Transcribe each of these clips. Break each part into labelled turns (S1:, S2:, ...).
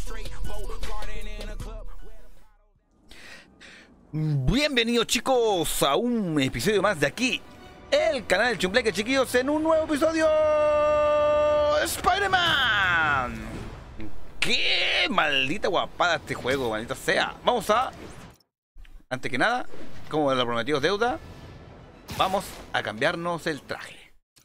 S1: Bienvenidos chicos a un episodio más de aquí, el canal del Chumbleque, chiquillos, en un nuevo episodio Spider-Man. Qué maldita guapada este juego, maldita sea. Vamos a, antes que nada, como lo prometido deuda, vamos a cambiarnos el traje.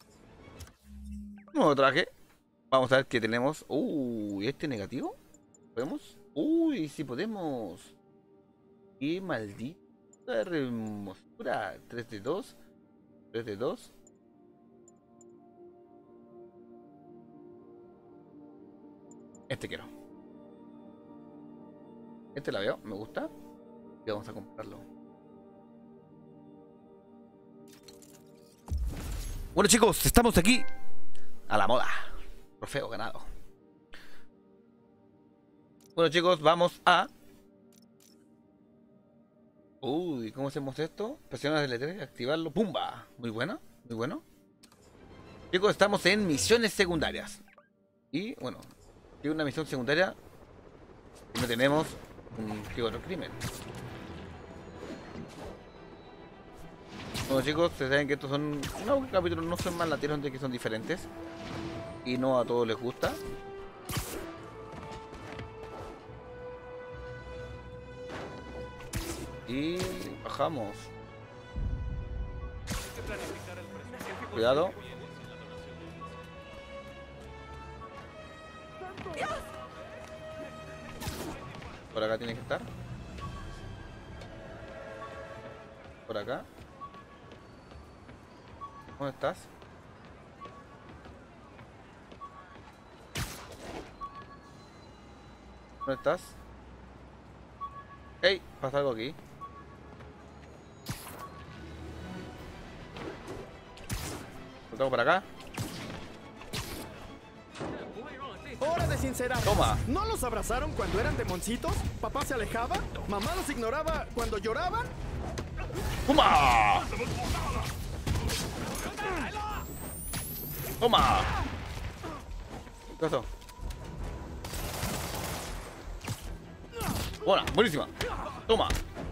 S1: Nuevo traje. Vamos a ver qué tenemos. ¿Este negativo? ¿Podemos? Uy, sí podemos. Qué maldita hermosura. 3 de 2. 3 de 2. Este quiero. Este la veo, me gusta. Y vamos a comprarlo. Bueno chicos, estamos aquí a la moda. Trofeo ganado. Bueno chicos, vamos a... Uy, ¿cómo hacemos esto? Presionar el L3, activarlo. ¡Pumba! Muy bueno, muy bueno. Chicos, estamos en misiones secundarias. Y bueno, hay una misión secundaria y no tenemos un otro crimen. Bueno chicos, ustedes saben que estos son... No, capítulos no son más lateros, de que son diferentes. Y no a todos les gusta. Y bajamos. Cuidado. Por acá tiene que estar. Por acá. ¿Dónde estás? ¿Dónde estás? ¡Ey! Pasa algo aquí. Lo tengo para acá.
S2: Hora de sincerar.
S1: Toma.
S2: ¿No los abrazaron cuando eran demoncitos? ¿Papá se alejaba? ¿Mamá los ignoraba cuando lloraban?
S1: ¡Toma! ¡Toma! ¿Qué pasó? Buena, buenísima. Toma.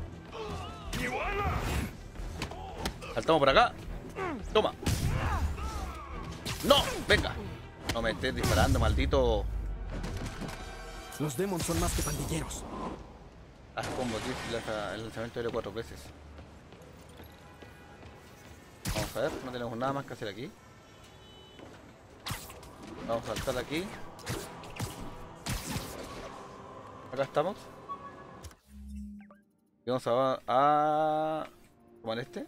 S1: Saltamos por acá. Toma. ¡No! Venga. No me estés disparando, maldito.
S2: Los demons son más que pandilleros.
S1: Haz combo, tío. El lanzamiento de 4 veces. Vamos a ver, no tenemos nada más que hacer aquí. Vamos a saltar aquí. Acá estamos. Y vamos a tomar este.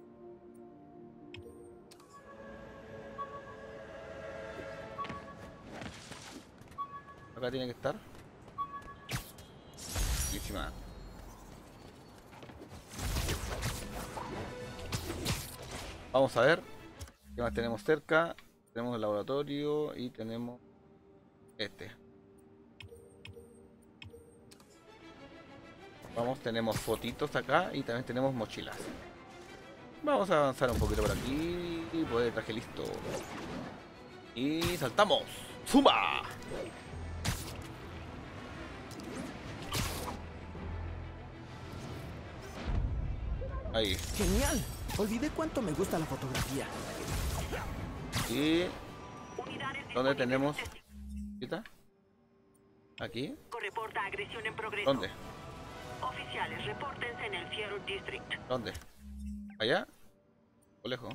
S1: Acá tiene que estar. Buenísima. Vamos a ver qué más tenemos cerca. Tenemos el laboratorio y tenemos este. Vamos, tenemos fotitos acá y también tenemos mochilas. Vamos a avanzar un poquito por aquí. Y pues traje listo. Y saltamos. ¡Zumba! Ahí.
S2: ¡Genial! Olvidé cuánto me gusta la fotografía.
S1: Y... ¿dónde tenemos? ¿Quita? ¿Aquí?
S3: Reporta agresión en progreso.
S1: ¿Dónde?
S3: Oficiales, repórtense en el Fierro District.
S1: ¿Dónde? ¿Allá? ¿O lejos?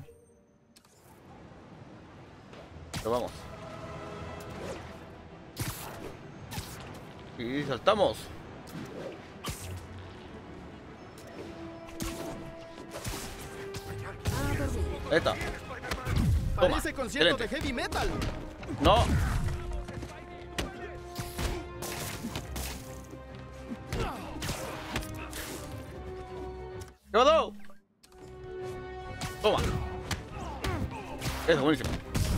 S1: Pero vamos. Y saltamos. Ahí está.
S2: Parece concierto
S1: excelente.
S2: de heavy metal.
S1: No. ¿Qué pasó? Toma. Eso, buenísimo.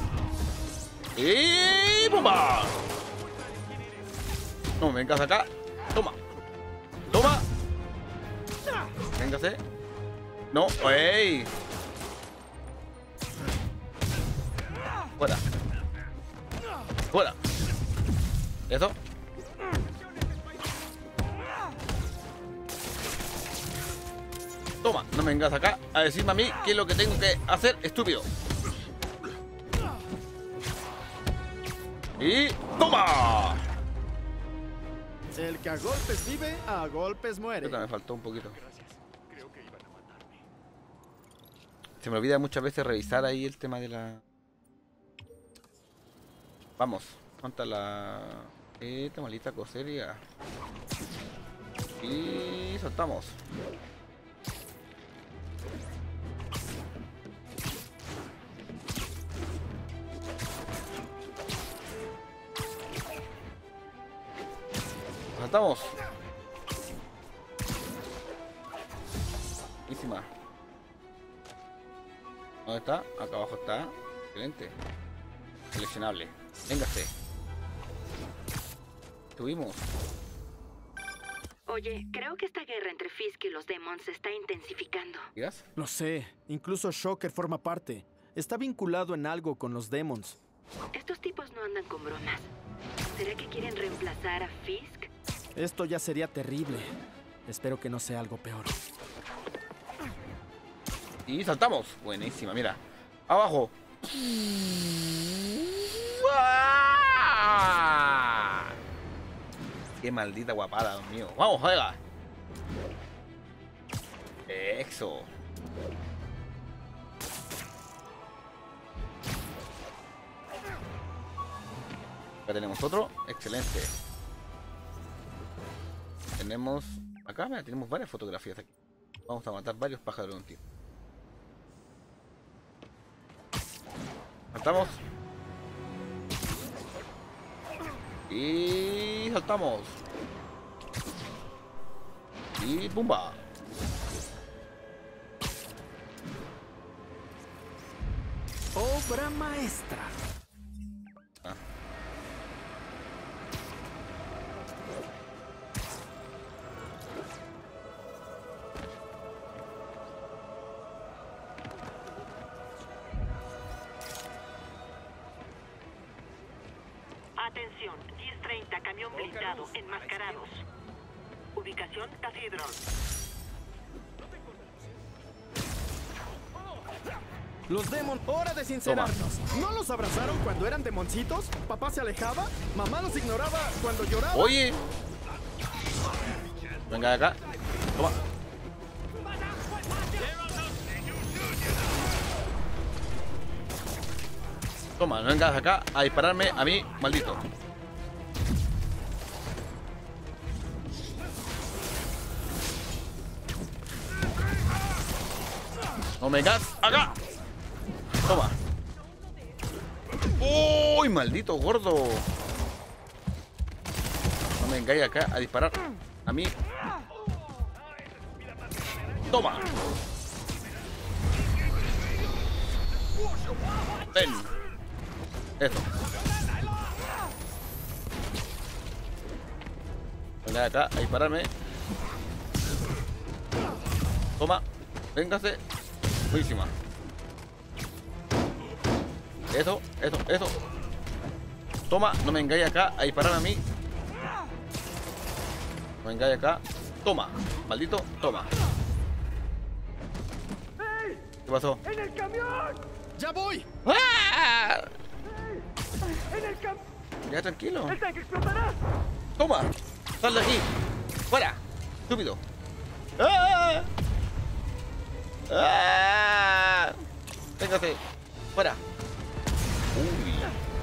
S1: Y ¡pumba! No me vengas acá. Toma. Toma. Véngase. No, ¡ey! Fuera. Fuera. Eso. Toma, no me vengas acá a decirme a mí qué es lo que tengo que hacer, estúpido. Y... ¡toma!
S2: El que a golpes vive, a golpes muere.
S1: Me faltó un poquito. Se me olvida muchas veces revisar ahí el tema de la... Vamos, ¿cuánta la... esta malita coseria? Y soltamos. Saltamos. Buenísima. ¿Dónde está? Acá abajo está. Excelente. Seleccionable. Véngase. Subimos.
S3: Oye, creo que esta guerra entre Fisk y los Demons se está intensificando.
S1: ¿Digas?
S2: Lo sé, incluso Shocker forma parte. Está vinculado en algo con los Demons.
S3: Estos tipos no andan con bromas. ¿Será que quieren reemplazar a Fisk?
S2: Esto ya sería terrible. Espero que no sea algo peor.
S1: Y saltamos. Buenísima, mira. Abajo. ¡Ah! Qué maldita guapada, Dios mío. Vamos, juega. Eso. Acá tenemos otro. Excelente. Tenemos... acá, mira, tenemos varias fotografías aquí. Vamos a matar varios pájaros de un tiro. Saltamos. Y saltamos. Y ¡pumba!
S2: Obra maestra.
S1: Ah.
S3: Atención, 10:30, camión blindado, enmascarados. Ubicación Cathedral.
S2: Los Demons, hora de sincerarnos. ¿No los abrazaron cuando eran demoncitos? ¿Papá se alejaba? ¿Mamá los ignoraba cuando lloraba?
S1: Oye. Venga de acá. Toma. Toma, no vengas acá a dispararme a mí, maldito. No me vengas acá. Toma. ¡Uy, maldito gordo! No me vengáis acá a disparar a mí. Toma. Ven. Eso. Venga acá a dispararme. Toma. Véngase. Buenísima. Eso. Toma, no me engañes acá a disparar a mí. No me engañes acá. Toma, maldito, toma. ¿Qué pasó?
S2: ¡En el camión! ¡Ya voy!
S1: ¡Ah!
S2: ¡En el camión!
S1: Ya, tranquilo.
S2: ¡El tanque explotará!
S1: Toma, sal de aquí. Fuera, estúpido. ¡Ah! ¡Ah! Véngase, fuera. Uy.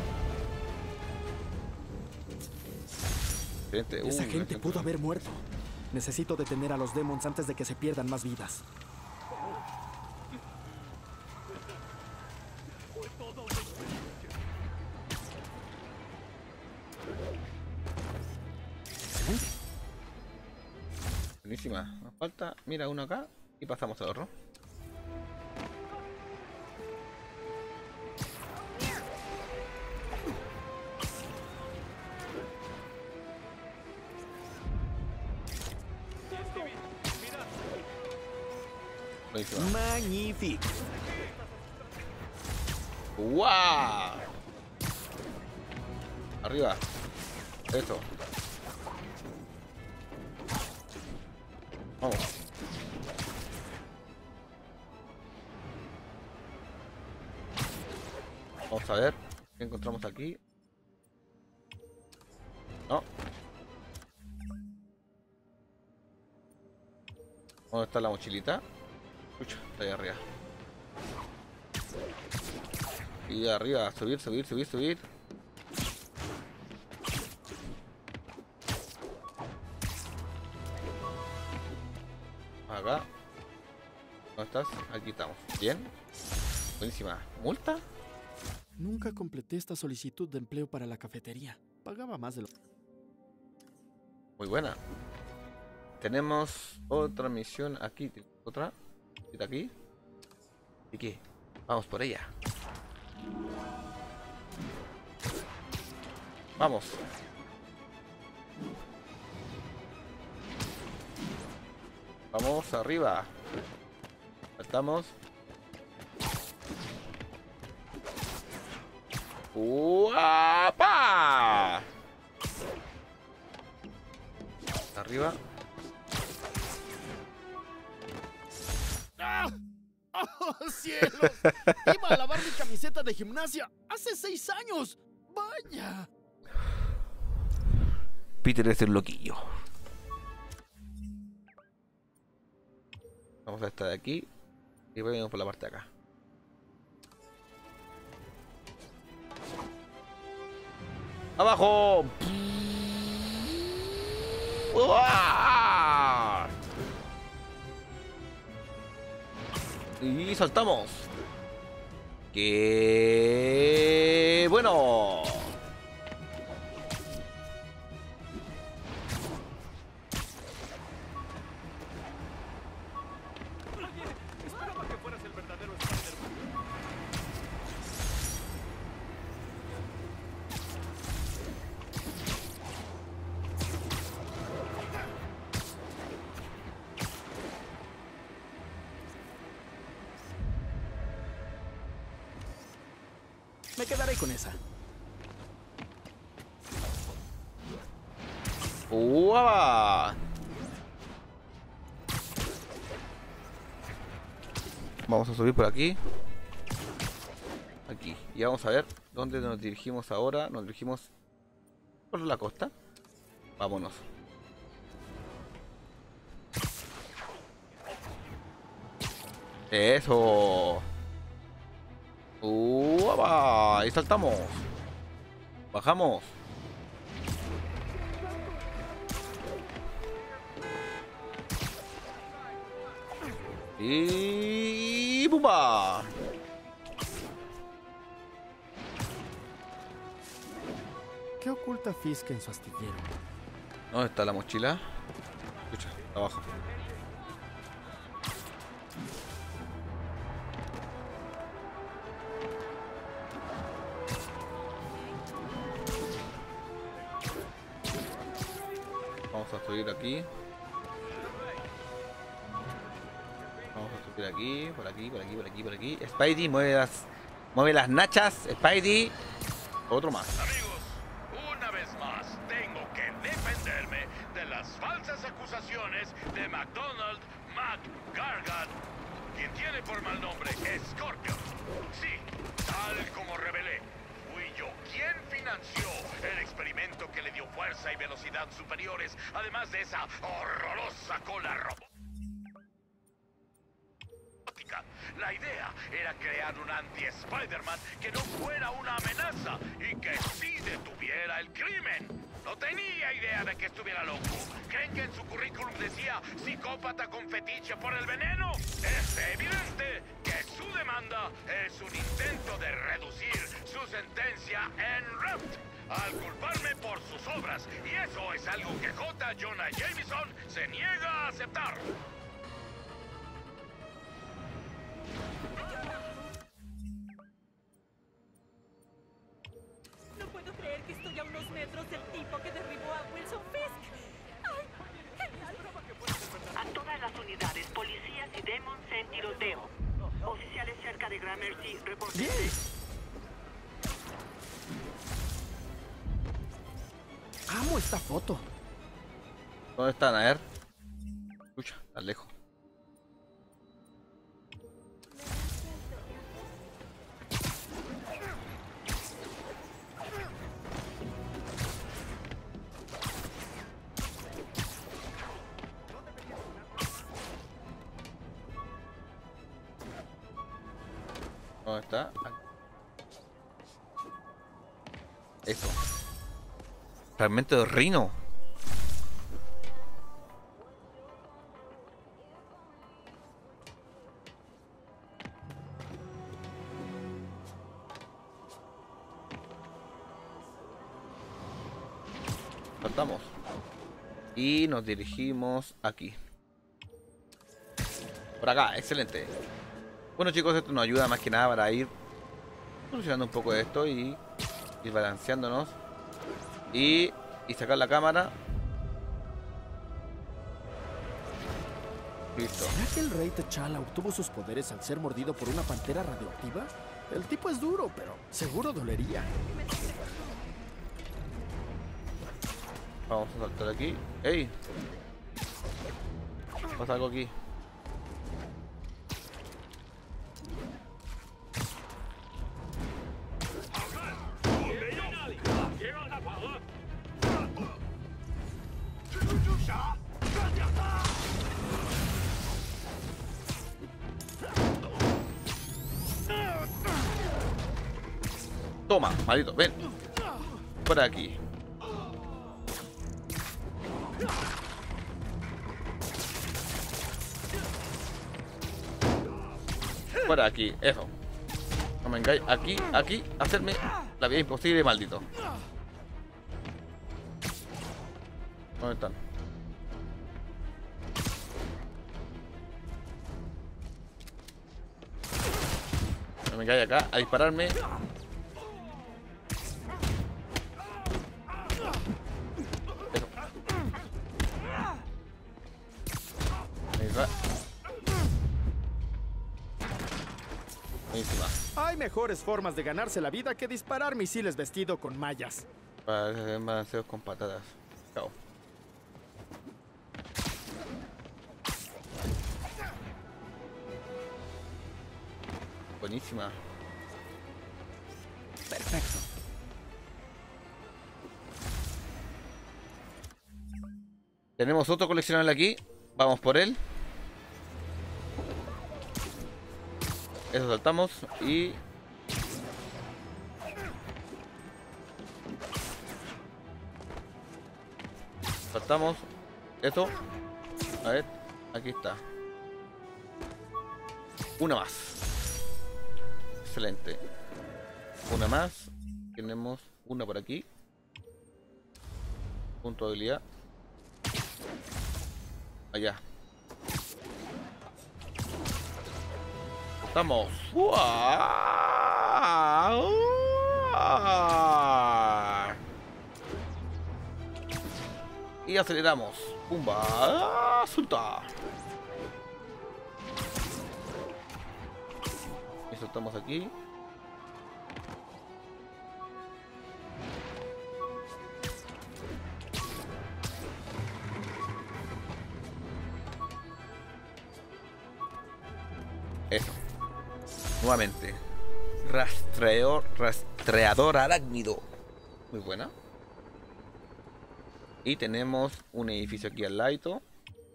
S1: Excelente.
S2: Esa gente
S1: la
S2: pudo haber muerto. Necesito detener a los Demons antes de que se pierdan más vidas. Excelente.
S1: Buenísima. Nos falta, mira, uno acá y pasamos al otro. Buenísima.
S2: Magnífico.
S1: ¡Wow! Arriba. Eso. Vamos. Vamos a ver qué encontramos aquí. No. ¿Dónde está la mochilita? Escucha, está ahí arriba. Y arriba, subir, subir, subir, subir. Acá. ¿Dónde estás? Aquí estamos. Bien. Buenísima. ¿Multa?
S2: Nunca completé esta solicitud de empleo para la cafetería. Pagaba más de lo...
S1: Muy buena. Tenemos otra misión aquí. ¿Otra? ¿Está aquí? ¿Y qué? Vamos por ella. Vamos. Vamos arriba. Saltamos. ¡Uapa! Arriba.
S2: ¡Ah! ¡Oh, cielos! Iba a lavar mi camiseta de gimnasia hace 6 años. ¡Vaya!
S1: Peter es el loquillo. Vamos a esta de aquí. Y venimos por la parte de acá. ¡Abajo! ¡Uah! Y saltamos. ¡Qué bueno!
S2: Esperaba que fueras el verdadero Spider-Man. Me quedaré con esa.
S1: ¡Uah! Vamos a subir por aquí. Aquí. Y vamos a ver dónde nos dirigimos ahora. Nos dirigimos por la costa. Vámonos. Eso. ¡Uah! Y saltamos. Bajamos. Y ¡pumba!
S2: ¿Qué oculta Fisk en su astillero?
S1: ¿Dónde está la mochila? Escucha, abajo. Vamos a subir aquí. Vamos a subir aquí, por aquí, por aquí, por aquí, por aquí. Spidey, mueve las nachas. Spidey. Otro más.
S4: Amigos, una vez más tengo que defenderme de las falsas acusaciones de McDonald McGargan, quien tiene por mal nombre Scorpion. Sí, tal como revelé, fui yo quien financió el experimento que le dio fuerza y velocidad superiores, además de esa horrorosa cola robótica. La idea era crear un anti-Spider-Man que no fuera una amenaza y que sí detuviera el crimen. No tenía idea de que estuviera loco. ¿Creen que en su currículum decía psicópata con fetiche por el veneno? Es evidente que su demanda es un intento de reducir su sentencia en Raft al culparme por sus obras. Y eso es algo que J. Jonah Jameson se niega a aceptar.
S5: No puedo creer que estoy a unos metros del tipo que derribó a Wilson Fisk. ¡Ay, genial!
S3: A todas las unidades, policías y demons en tiroteo. Oficiales cerca de Gramercy, reporten.
S2: Amo esta foto.
S1: ¿Dónde están? A ver. Escucha, tan lejos. ¿Dónde está? Aquí. Eso. Fragmento de Rino. Saltamos. Y nos dirigimos aquí. Por acá, excelente. Bueno chicos, esto nos ayuda más que nada para ir solucionando un poco de esto y ir balanceándonos. Y sacar la cámara. Listo.
S2: ¿Será que el rey T'Challa obtuvo sus poderes al ser mordido por una pantera radioactiva? El tipo es duro, pero seguro dolería.
S1: Vamos a saltar aquí. ¡Ey! Pasa algo aquí. Toma, maldito, ven. Por aquí. Por aquí, eso. No me engañes. Aquí, hacerme la vida imposible, maldito. ¿Dónde están? No me engañes acá a dispararme.
S2: Hay mejores formas de ganarse la vida que disparar misiles vestido con mallas.
S1: Para hacer balanceos con patadas. Chao. Buenísima.
S2: Perfecto.
S1: Tenemos otro coleccionable aquí. Vamos por él. Eso saltamos y... saltamos. Eso. A ver. Aquí está. Una más. Excelente. Una más. Tenemos una por aquí. Punto de habilidad. Allá. Estamos. Y aceleramos. Pumba. Suelta. Y soltamos aquí. Eso. Nuevamente. Rastreador arácnido. Muy buena. Y tenemos un edificio aquí al lado.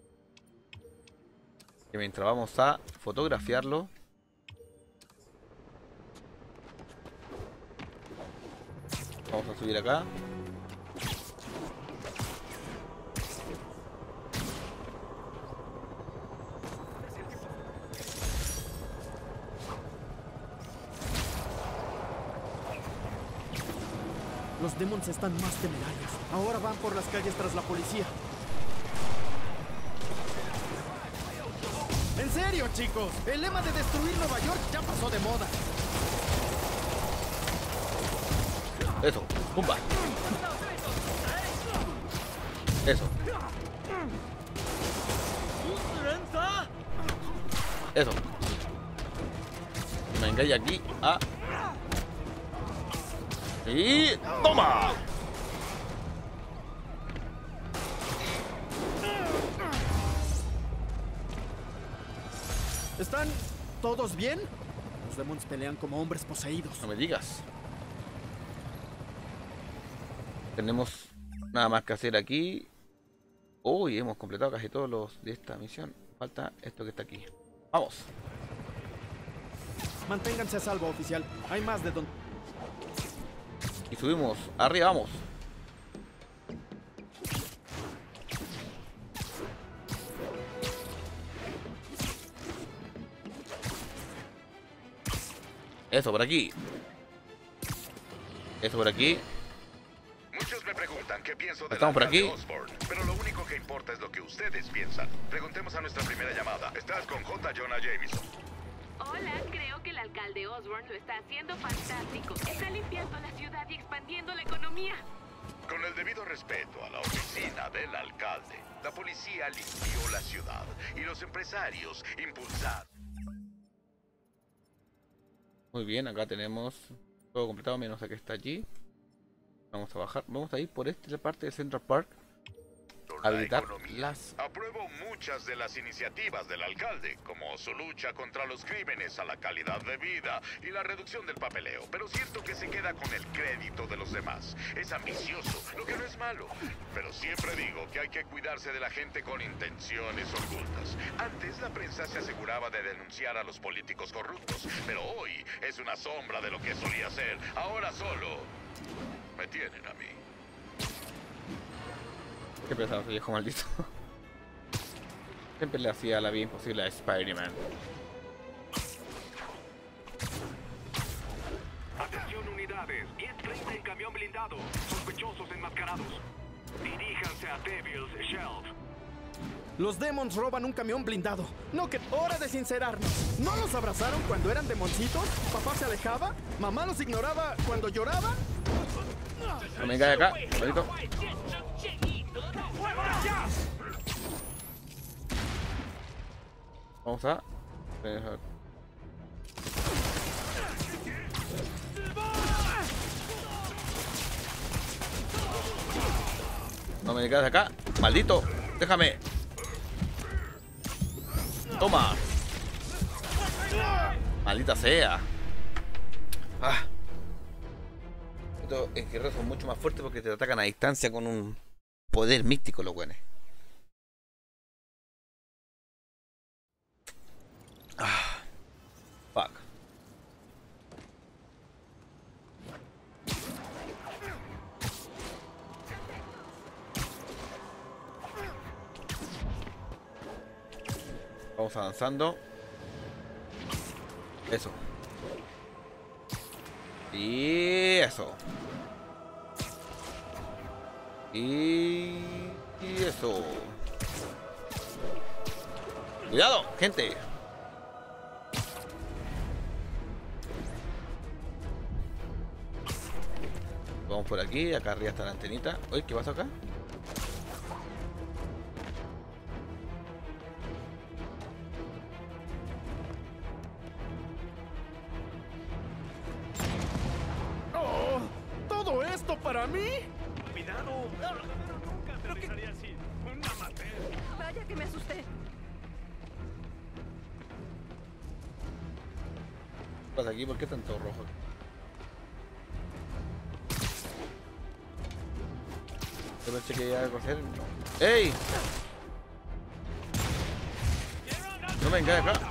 S1: Que mientras vamos a fotografiarlo. Vamos a subir acá.
S2: Los demons están más temerarios. Ahora van por las calles tras la policía. En serio, chicos, el lema de destruir Nueva York ya pasó de moda.
S1: Eso, pumba. Eso. Eso. Me engañé aquí a... y... ¡toma!
S2: ¿Están todos bien? Los demons pelean como hombres poseídos.
S1: No me digas. Tenemos nada más que hacer aquí. Uy, hemos completado casi todos los de esta misión. Falta esto que está aquí. Vamos.
S2: Manténganse a salvo, oficial. Hay más de donde...
S1: Y subimos. Arriba, vamos. Eso por aquí. Eso por aquí.
S4: Muchos me preguntan qué pienso de
S1: Estamos por aquí.
S4: Osborn, pero lo único que importa es lo que ustedes piensan. Preguntemos a nuestra primera llamada. Estás con J. Jonah Jameson.
S6: Hola, creo que el alcalde Osborn lo está haciendo fantástico. Está limpiando la ciudad y expandiendo la economía.
S4: Con el debido respeto a la oficina del alcalde, la policía limpió la ciudad y los empresarios impulsaron.
S1: Muy bien, acá tenemos todo completado, menos a que está allí. Vamos a bajar, vamos a ir por esta parte de Central Park. Habilitar las...
S4: Apruebo muchas de las iniciativas del alcalde, como su lucha contra los crímenes, a la calidad de vida y la reducción del papeleo, pero siento que se queda con el crédito de los demás. Es ambicioso, lo que no es malo, pero siempre digo que hay que cuidarse de la gente con intenciones ocultas. Antes la prensa se aseguraba de denunciar a los políticos corruptos, pero hoy es una sombra de lo que solía ser. Ahora solo me tienen a mí.
S1: Qué pesado ese viejo maldito. Siempre le hacía la vida imposible a Spider-Man.
S7: Atención unidades, 10:30 en camión blindado. Sospechosos enmascarados. Diríjanse a Devil's Shelf.
S2: Los Demons roban un camión blindado. No, que... ¡Hora de sincerarnos! ¿No los abrazaron cuando eran demoncitos? ¿Papá se alejaba? ¿Mamá los ignoraba cuando lloraban?
S1: No me cae acá, maldito. Vamos a... No me quedas acá, maldito. Déjame. Toma. Maldita sea. Ah. Estos guerreros son mucho más fuertes porque te atacan a distancia con un poder místico, los buenos. Ah. Fuck. Vamos avanzando. Eso. Y eso. Y eso. Cuidado, gente. Vamos por aquí, acá arriba está la antenita. Oye, ¿qué pasa acá?
S2: ¡Oh! ¿Todo esto para mí?
S7: Cuidado. Nunca terminaría así. Una amateur.
S5: Vaya que me asusté.
S1: ¿Qué pasa aquí? ¿Por qué están todos rojos? Yo pensé que iba a coger. ¡Ey! No me vengáis acá.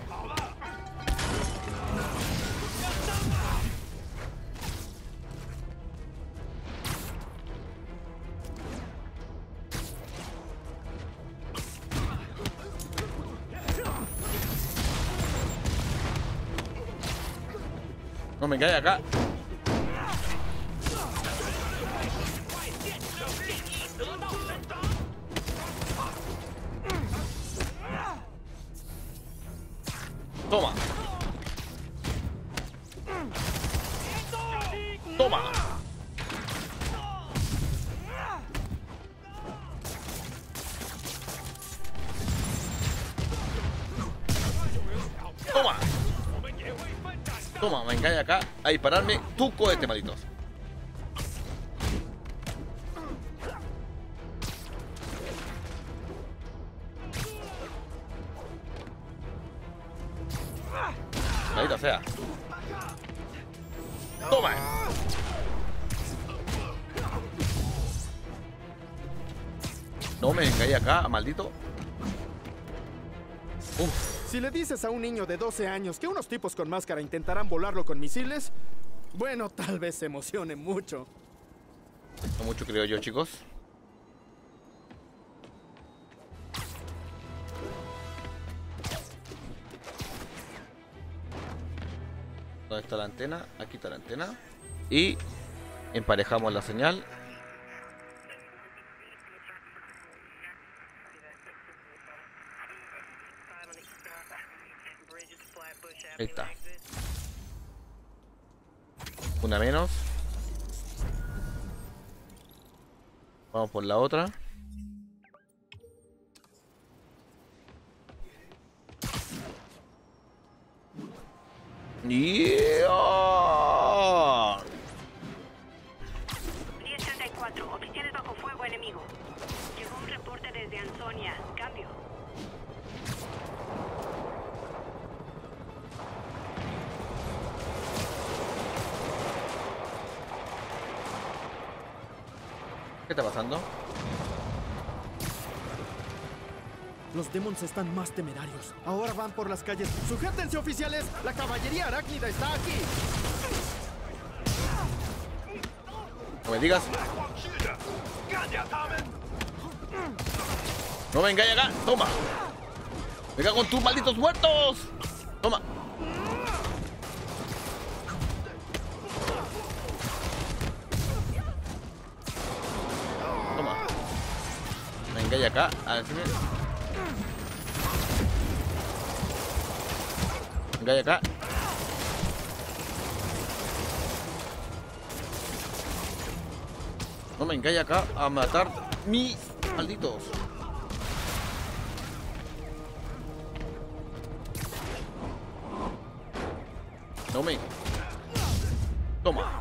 S1: No me vengáis acá. Toma. Toma. Toma. Toma, me engaña acá a dispararme tu cohete, malditos. Maldita sea. Toma. No me engañe acá, maldito. Uf.
S2: Si le dices a un niño de 12 años que unos tipos con máscara intentarán volarlo con misiles, bueno, tal vez se emocione mucho.
S1: No mucho, creo yo, chicos. ¿Dónde está la antena? Aquí está la antena. Y emparejamos la señal. Ahí está. Una menos. Vamos por la otra. ¡Yeah!
S3: 1034, oficiales bajo fuego enemigo. Llegó un reporte desde Ansonia. Cambio.
S1: ¿Qué está pasando?
S2: Los Demons están más temerarios. Ahora van por las calles. ¡Sujétense, oficiales! ¡La caballería arácnida está aquí!
S1: No me digas. No vengáis acá. Toma. Venga con tus malditos muertos. Toma. Toma. Vengáis acá. A ver si me... Vengáis acá. No me vengáis acá a matar mis malditos. No me... Toma.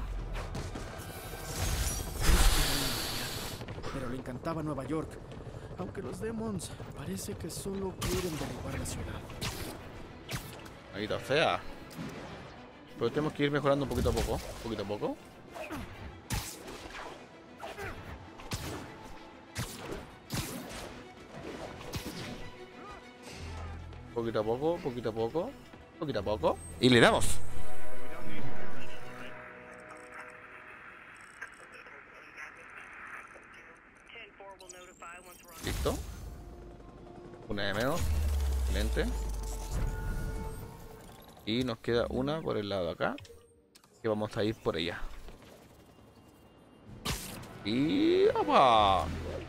S2: Pero le encantaba Nueva York. Aunque los Demons parece que solo quieren derribar la ciudad.
S1: Ahí está fea. Pero tenemos que ir mejorando un poquito a poco. Poquito a poco. Poquito a poco, poquito a poco, poquito a poco. Y le damos. Listo. Una de menos. Excelente. Y nos queda una por el lado de acá. Que vamos a ir por ella. Y opa.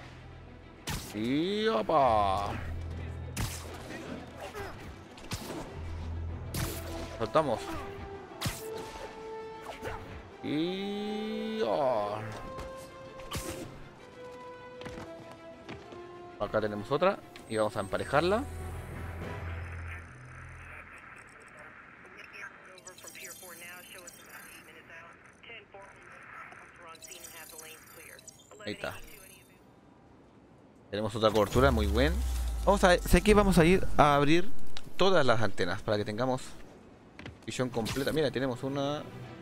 S1: Y opa. Soltamos. Y... oh. Acá tenemos otra. Y vamos a emparejarla. Ahí está. Tenemos otra cobertura muy buena. Vamos a... sé que vamos a ir a abrir todas las antenas para que tengamos visión completa. Mira, tenemos una...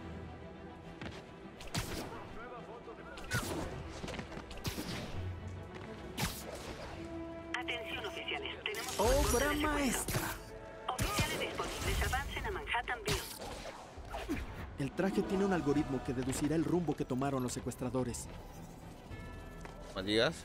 S3: Atención, oficiales. Tenemos
S2: ¡Obra maestra!
S3: oficiales disponibles. Avancen a Manhattan View.
S2: El traje tiene un algoritmo que deducirá el rumbo que tomaron los secuestradores.
S1: ¿Me digas?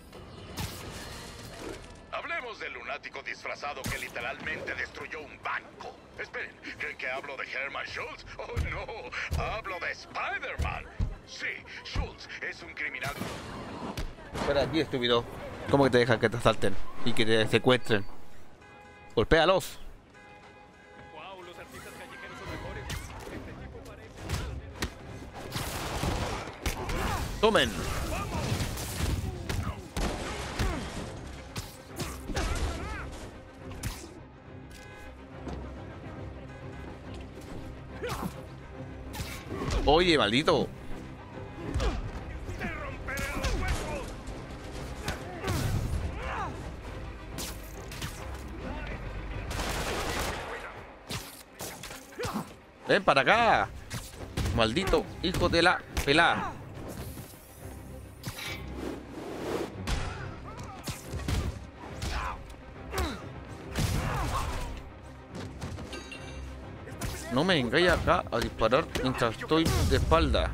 S4: Hablemos del lunático disfrazado que literalmente destruyó un banco. Esperen, ¿creen que hablo de Herman Schultz? Oh, no, hablo de Spider-Man. Sí, Schultz es un criminal.
S1: Espera aquí, estúpido. ¿Cómo que te dejan que te asalten y que te secuestren? Golpéalos.
S7: Wow, los artistas callejeros son mejores. Este tipo parece...
S1: Tomen. Oye, maldito. Ven para acá. Maldito hijo de la pelada. No me engañe acá a disparar mientras estoy de espalda.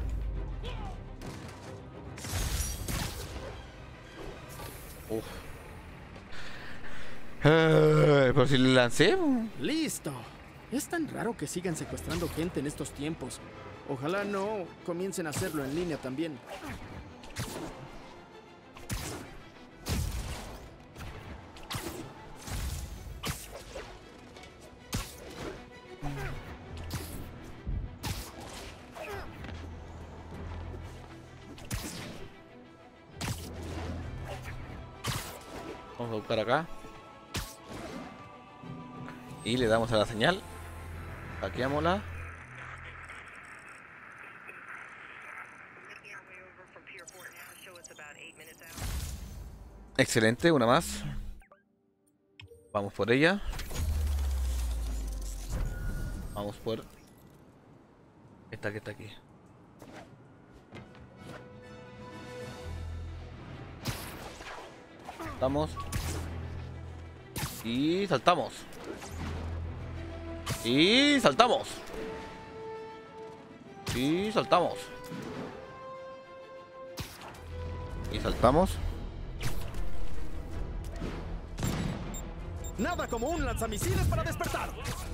S1: Uf. Pero si le lancé.
S2: ¡Listo! Es tan raro que sigan secuestrando gente en estos tiempos. Ojalá no comiencen a hacerlo en línea también.
S1: Vamos a buscar acá. Y le damos a la señal. Hackeámosla. Excelente, una más. Vamos por ella. Vamos por esta que está aquí. Saltamos. Y saltamos. Y saltamos. Y saltamos. Y saltamos.
S2: Nada como un lanzamisiles para despertar.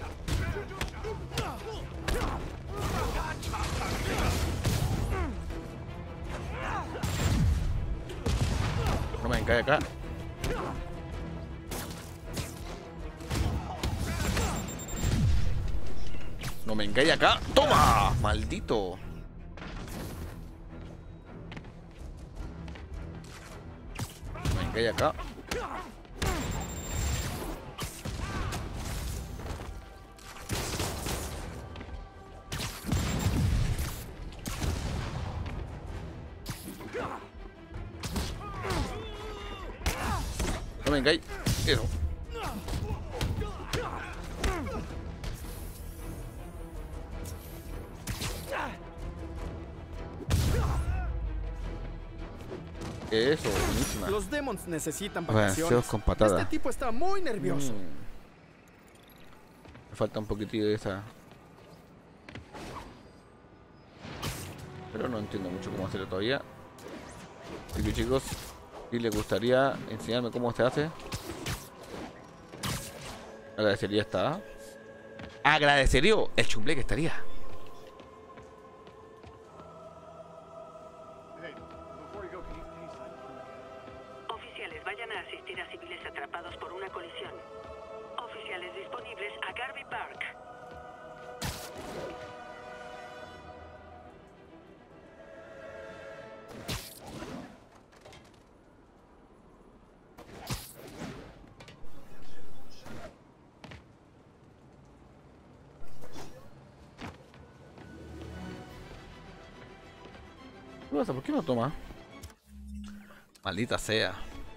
S1: No me cae acá. No me engañe acá. ¡Toma! ¡Maldito! No me engañe acá. No me engañe. Eso. Eso, buenísima.
S2: Los demons necesitan
S1: Vacaciones
S2: vacaciones.
S1: con patada.
S2: Este tipo está muy nervioso.
S1: Me falta un poquitillo de esa. Pero no entiendo mucho cómo hacerlo todavía. Así que chicos, si les gustaría enseñarme cómo se hace, agradecería esta. Agradecería el chumble que estaría.
S3: Oficiales, vayan a asistir a civiles atrapados por una colisión. Oficiales disponibles a Garvey Park.
S1: ¿Qué pasa? ¿Por qué no toma? Maldita sea.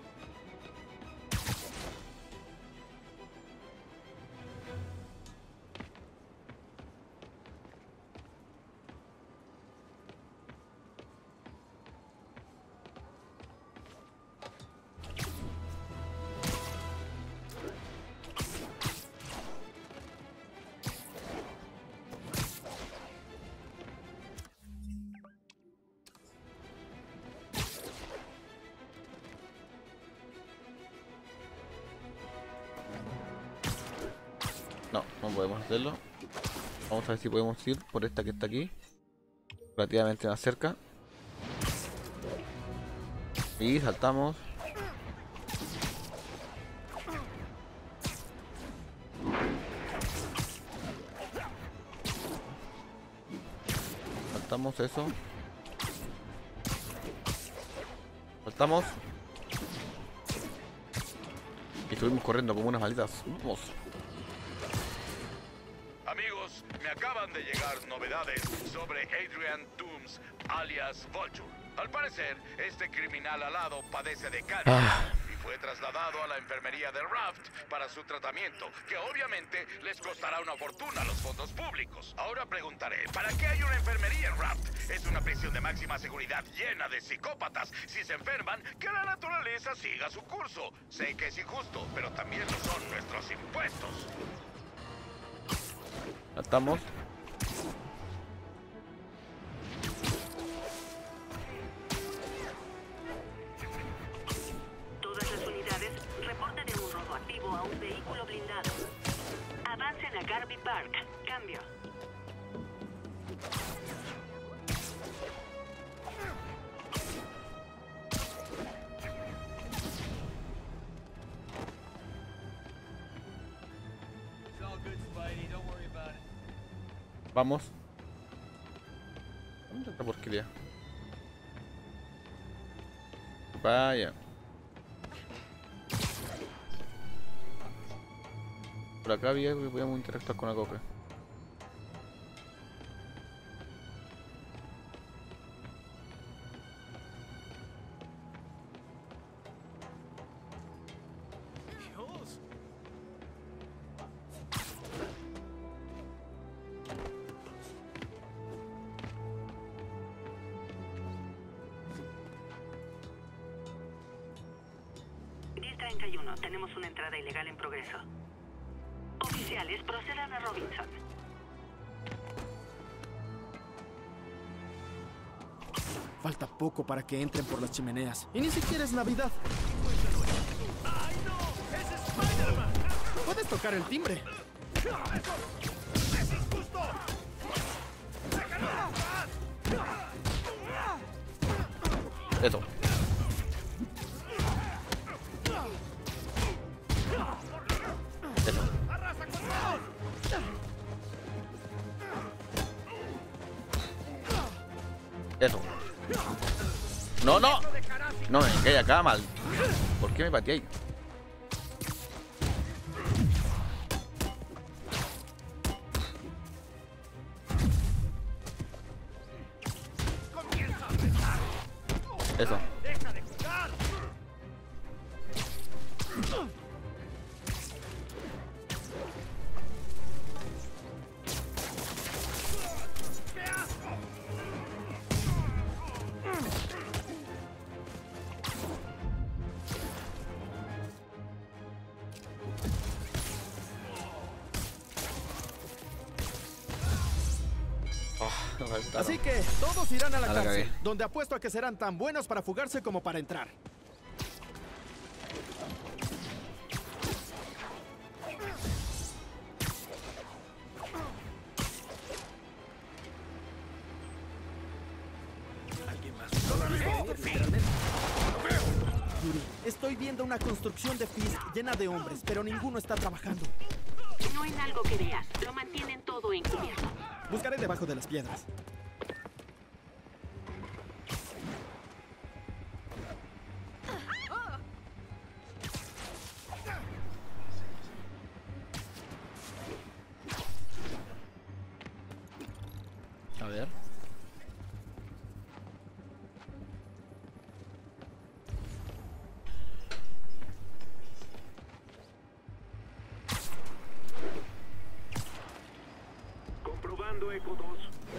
S1: No, no podemos hacerlo. Vamos a ver si podemos ir por esta que está aquí, relativamente más cerca. Y saltamos. Saltamos eso. Saltamos. Y estuvimos corriendo como unas malditas. Vamos.
S4: Amigos, me acaban de llegar novedades sobre Adrian Toomes, alias Vulture. Al parecer, este criminal alado padece de cáncer y fue trasladado a la enfermería de Raft para su tratamiento, que obviamente les costará una fortuna a los fondos públicos. Ahora preguntaré, ¿para qué hay una enfermería en Raft? Es una prisión de máxima seguridad llena de psicópatas. Si se enferman, que la naturaleza siga su curso. Sé que es injusto, pero también lo son nuestros impuestos.
S1: Saltamos.
S3: Todas las unidades reporten un robo activo a un vehículo blindado. Avancen a Garvey Park. Cambio.
S1: Vamos. ¿Dónde está esta porquería? Vaya. Por acá había algo que podíamos interactuar con la coca.
S3: Tenemos una entrada ilegal en progreso. Oficiales, procedan a Robinson.
S2: Falta poco para que entren por las chimeneas. Y ni siquiera es Navidad.
S4: ¡Ay, no! ¡Es Spider-Man!
S2: Puedes tocar el timbre.
S4: ¡Es injusto!
S1: Eso. Eso.
S4: ¡Arrasa con todos!
S1: Eso. No, no. No me cae acá mal. ¿Por qué me pateé ahí? Eso.
S4: ¡Deja de jugar! ¡Qué asco!
S2: Así que todos irán a la
S1: A la
S2: cárcel,
S1: cagué.
S2: donde apuesto a que serán tan buenos para fugarse como para entrar. Yuri, estoy viendo una construcción de Fisk llena de hombres, pero ninguno está trabajando.
S6: No en algo que veas, lo mantienen todo encubierto.
S2: Buscaré debajo de las piedras.
S1: A ver.
S7: Comprobando Eco 2.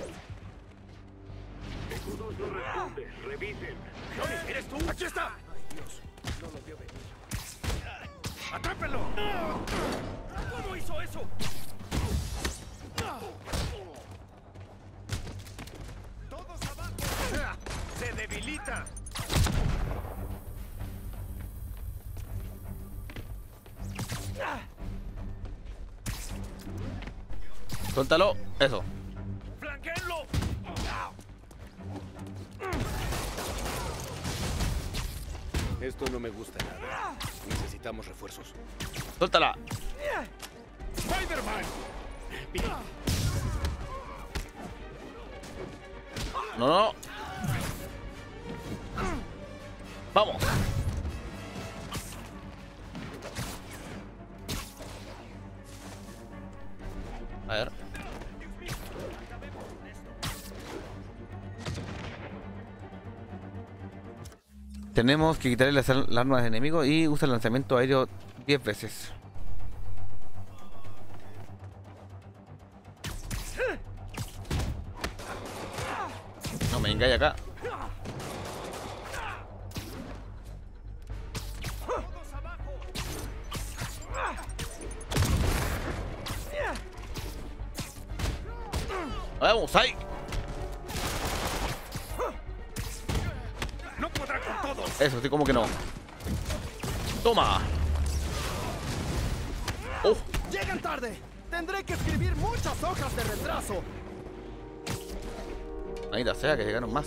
S7: Eco 2 no responde. Revisen.
S4: ¡Johnny, eres tú! ¡Aquí está! ¡Ay, Dios! No lo vio venir. ¡Atrápenlo! ¿Cómo hizo eso? ¡Todos abajo! ¡Se debilita!
S1: Suéltalo. Eso.
S4: ¡Flanquéenlo!
S8: Esto no me gusta nada. Necesitamos refuerzos.
S1: Suéltala.
S4: ¡Spider-Man!
S1: No, no. Vamos. A ver. Tenemos que quitarle las armas al enemigo y usa el lanzamiento aéreo 10 veces. No me engañe acá. Vamos, ahí.
S7: No podrá con todos.
S1: Eso, sí, como que no. Toma. Oh,
S2: Llegan tarde. Tendré que escribir muchas hojas de retraso.
S1: ahí la sea que llegaron más.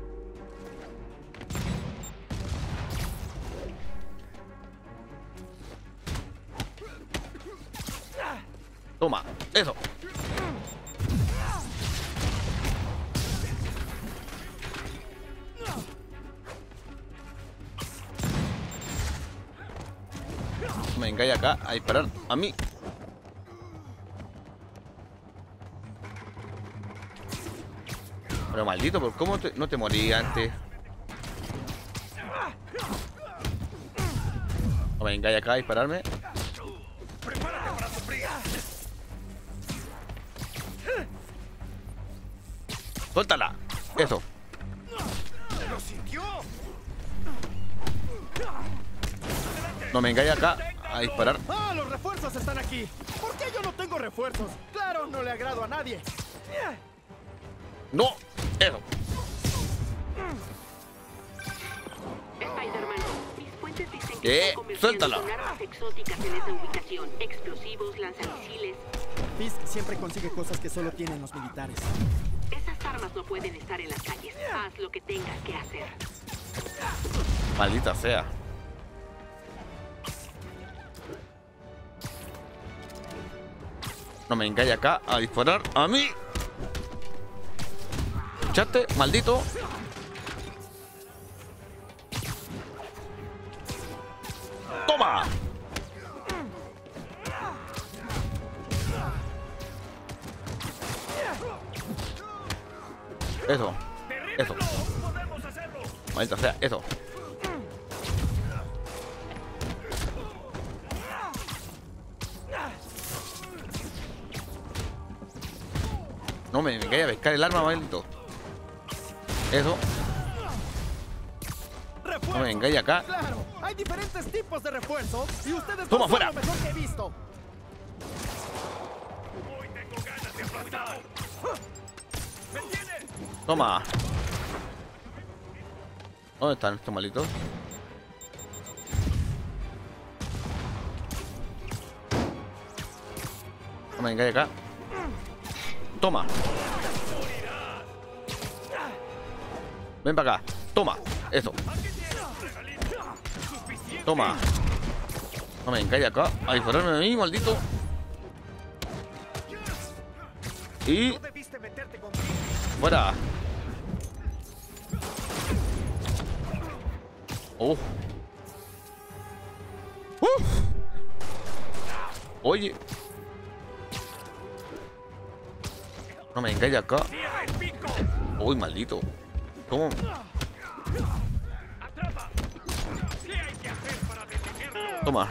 S1: Toma, eso. Me engañé acá a disparar a mí. Pero maldito, ¿por cómo no te morí antes? Me engañé acá a dispararme.
S7: Prepárate para sufrir.
S1: ¡Suéltala! Eso.
S7: ¡Lo sintió!
S1: No me engañé acá a disparar.
S2: ¡Ah, los refuerzos están aquí! ¿Por qué yo no tengo refuerzos? Claro, no le agrado a nadie.
S1: ¡No! Eso.
S6: Spider-Man, mis fuentes dicen
S1: ¿Qué?
S6: que están comerciando
S1: Suéltala.
S6: con armas exóticas en esa ubicación. Explosivos, lanzamisiles.
S2: Fisk siempre consigue cosas que solo tienen los militares.
S6: Esas armas no pueden estar en las calles. Haz lo que tengas que hacer.
S1: Maldita sea. No me engañé acá a disparar a mí. ¿Escuchaste? Maldito. ¡Toma! Eso. Eso.
S7: ¡Podemos hacerlo!
S1: Maldita sea, eso. No me engañé a pescar el arma, maldito. Eso. No me engañé acá.
S2: Claro, hay diferentes tipos de refuerzo y ustedes
S1: Toma,
S2: no son
S1: fuera.
S2: lo mejor que he visto.
S7: Hoy tengo ganas de aplastar. ¿Me entiendes?
S1: Toma. ¿Dónde están estos malditos? No me engañé acá. Toma. Ven para acá. Toma. Eso. Toma. No me engañé acá. A dispararme a mí, maldito. Y
S7: No debiste meterte conmigo.
S1: fuera. Oh. Oye. No me engañé acá.
S7: ¡Cierra el pico!
S1: Uy, maldito. ¿Cómo?
S7: ¡Atrapa! ¿Qué hay que hacer para detenerlo?
S1: Toma.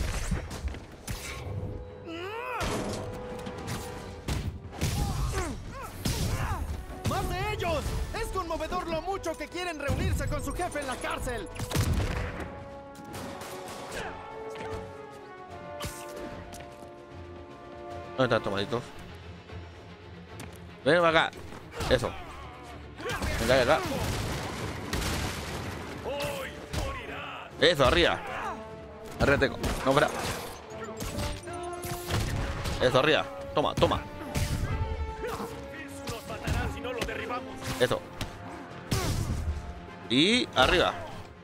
S2: ¡Más de ellos! Es conmovedor lo mucho que quieren reunirse con su jefe en la cárcel.
S1: ¿Dónde están estos malditos? Ven para acá. Eso. Venga acá.
S7: ¡Hoy morirás!
S1: Eso, arriba. Arriba tengo. No, espera. Eso, arriba. Toma, toma.
S7: Nos matarán si no lo derribamos.
S1: Eso. Y arriba.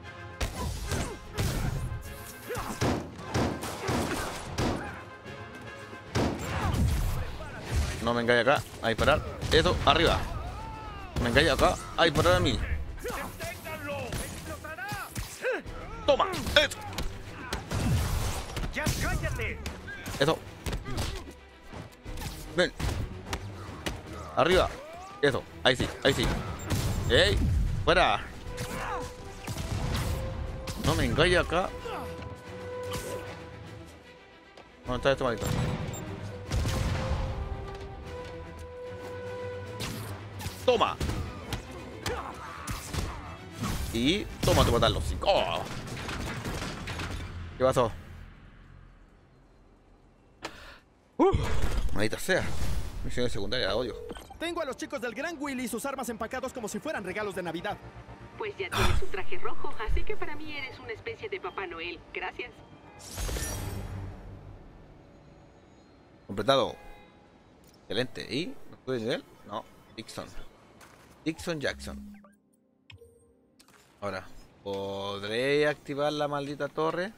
S1: No me engañe acá. A disparar. Eso, arriba. Me engañe acá. A disparar a mí.
S7: ¡Deténganlo! ¡Explotará!
S1: Toma. Eso.
S7: ¡Ya cállate!
S1: Eso. Ven. Arriba. Eso. Ahí sí. Ahí sí. ¡Ey! ¡Fuera! No me engañe acá. ¿Dónde está este maldito? Toma. Y toma tu patada los 5. ¡Oh! ¿Qué pasó? Maldita sea. Misiones secundarias, odio.
S2: Tengo a los chicos del Gran Willy y sus armas empacados como si fueran regalos de Navidad.
S6: Pues ya tienes un traje rojo, así que para mí eres una especie de Papá Noel. Gracias.
S1: Completado. Excelente. ¿Y? ¿No puede nivel? No. Dixon Jackson. Ahora, ¿podré activar la maldita torre?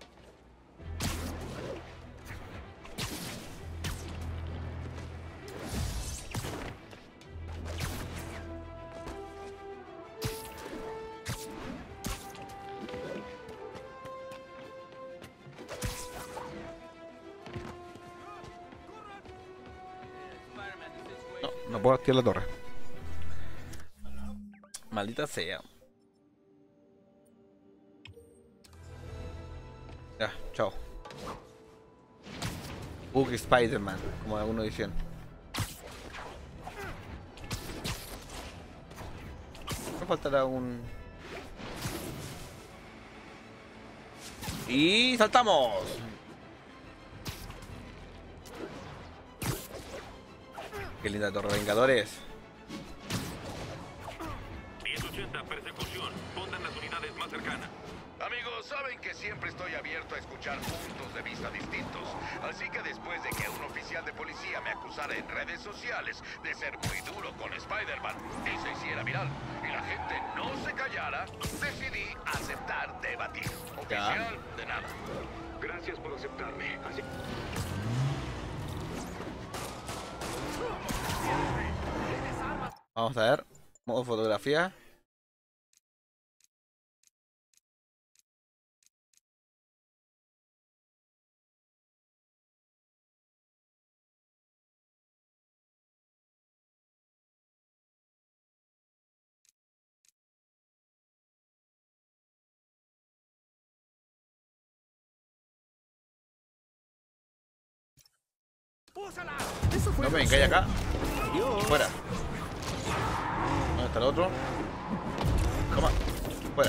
S1: No, no puedo activar la torre. Maldita sea. Ya, chao. Bug Spider-Man, como algunos dicen. Me faltará un... Y saltamos. Qué linda torre, Vengadores.
S7: 1080, persecución. Pongan las unidades más cercanas.
S4: Amigos, saben que siempre estoy abierto a escuchar puntos de vista distintos. Así que después de que un oficial de policía me acusara en redes sociales de ser muy duro con Spider-Man y se hiciera viral, y la gente no se callara, decidí aceptar debatir. Oficial, de nada.
S7: Gracias por aceptarme. Así...
S1: Vamos a ver. Modo fotografía.
S2: Eso fue
S1: No me
S2: grosero.
S1: vengáis acá. Fuera. ¿Dónde está el otro? Toma. Fuera.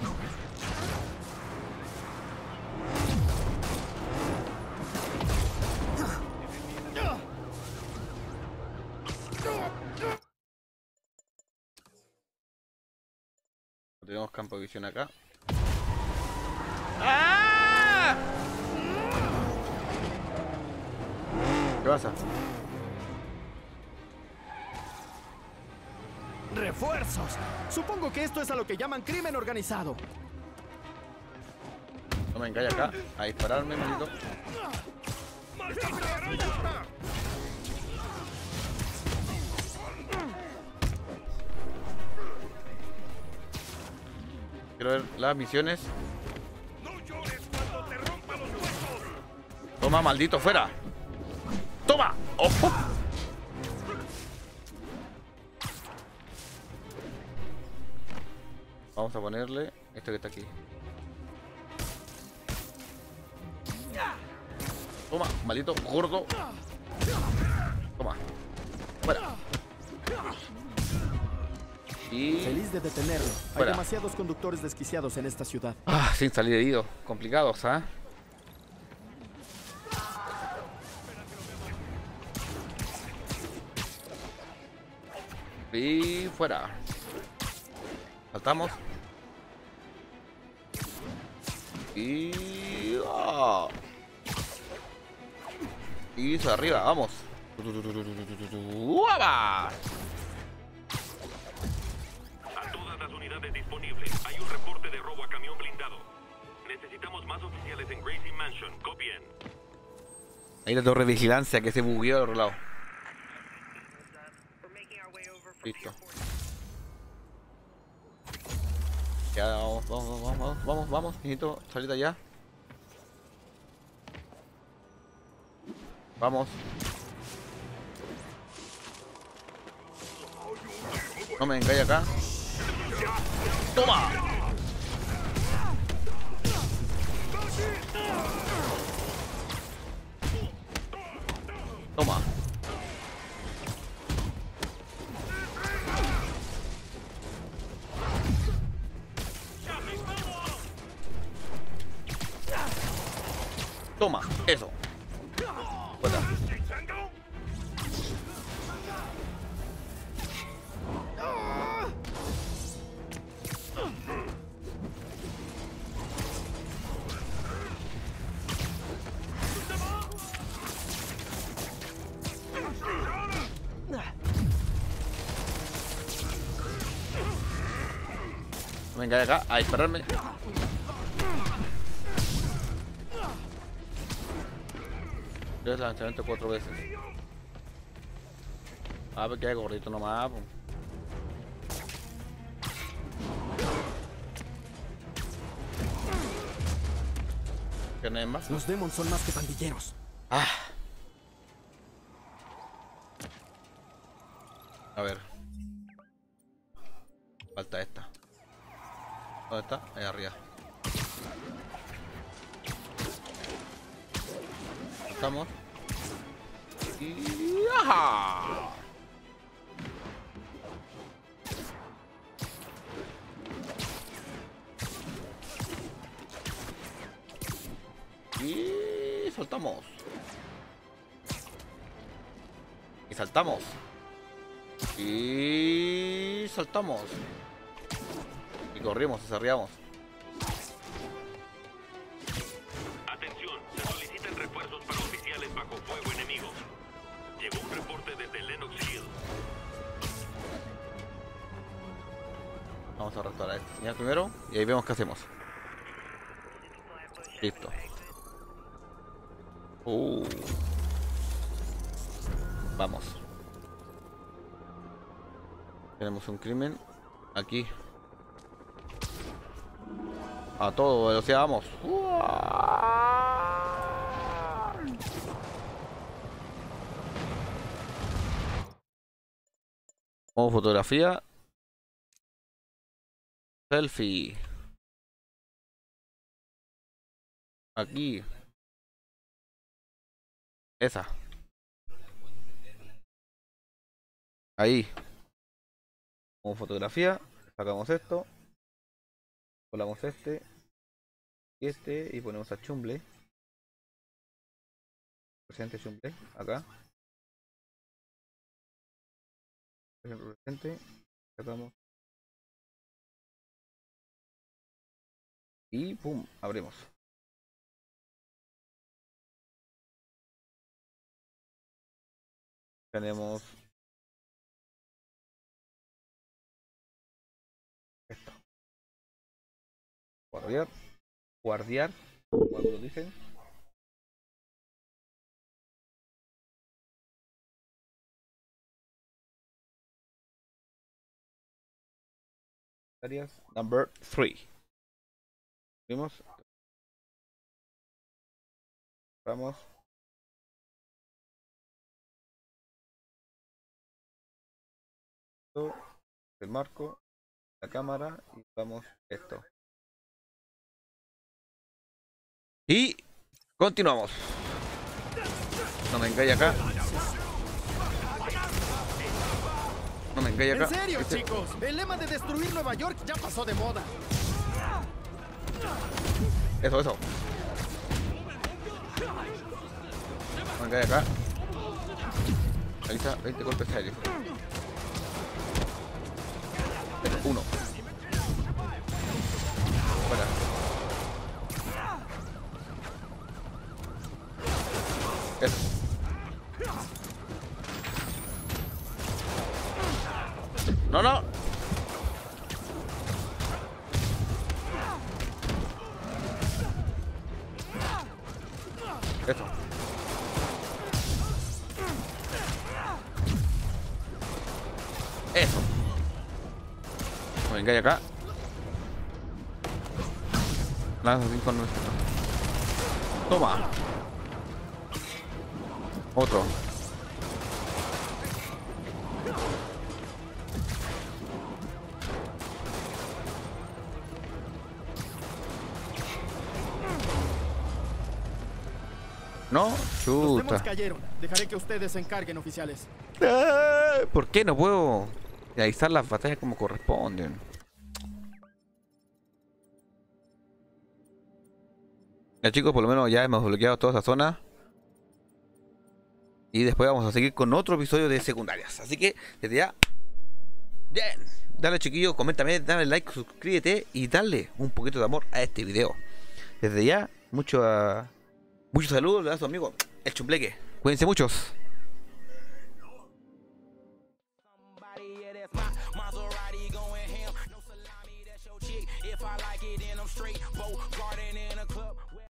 S1: Tenemos campo de visión acá. ¡Ah! ¿Qué pasa?
S2: ¡Refuerzos! Supongo que esto es a lo que llaman crimen organizado.
S1: No me engañes acá. A dispararme, maldito. Quiero ver las misiones. Toma, maldito, fuera. Toma. ¡Ojo! Vamos a ponerle esto que está aquí. Toma, maldito gordo. Toma. Fuera. Y...
S2: Feliz de detenerlo. Hay
S1: Fuera.
S2: demasiados conductores desquiciados en esta ciudad.
S1: Ah, sin salir herido. Complicados, ¿ah? Y fuera. Saltamos. Y... ¡oh! Y eso arriba, vamos. ¡Uaba!
S7: A todas las unidades disponibles, hay un reporte de robo a camión blindado. Necesitamos más oficiales en Gracie Mansion. Copien.
S1: Ahí la torre de vigilancia que se bugueó al otro lado. Listo. Ya, vamos. Necesito salir de allá. Vamos. No me engañes acá. ¡Toma! Toma. Toma, eso. Fuera. Venga de acá a dispararme. Yo el lanzamiento 4 veces. Ah, porque hay gordito nomás, pues. ¿Qué no hay más?
S2: Los demons son más que pandilleros.
S1: Ah. A ver. Falta esta. ¿Dónde está? Ahí arriba. Estamos. Y... ¡ajá! Y soltamos. Y saltamos. Y saltamos. Y corrimos, desarriamos.
S7: Atención, se solicitan refuerzos para oficiales bajo fuego enemigos. Llegó un reporte desde Lennox Hill.
S1: Vamos a restaurar esta señal primero y ahí vemos qué hacemos. Listo. Vamos. Tenemos un crimen aquí. A todo velocidad, vamos. Como fotografía. Selfie. Aquí. Esa. Ahí. Como fotografía. Sacamos esto. Colamos este. Y este. Y ponemos a Chumble. Presente Chumble. Acá. Presente. Sacamos. Y pum. Abrimos. Tenemos esto. Guardiar, como lo dicen. Áreas number 3. Vimos. Vamos. El marco, la cámara y vamos esto. Y continuamos. No me engañe acá. No me engañe acá.
S2: En serio, chicos, el lema de destruir Nueva York ya pasó de moda.
S1: Eso. No me engañe acá. Ahí está, 20 golpes aéreos. 1. Fuera. Eso. No. Eso. Eso. Venga, acá. Lanza 5 nuestro. Toma. Otro. No,
S2: Los
S1: chuta.
S2: demons cayeron. Dejaré que ustedes se encarguen, oficiales.
S1: ¿Por qué no puedo realizar las batallas como corresponden? Ya chicos, por lo menos ya hemos bloqueado toda esa zona. Y después vamos a seguir con otro episodio de secundarias. Así que desde ya, bien, dale chiquillos, coméntame, dale like, suscríbete y dale un poquito de amor a este video. Desde ya, muchos saludos, le da a su amigo el Chumbleque. Cuídense muchos.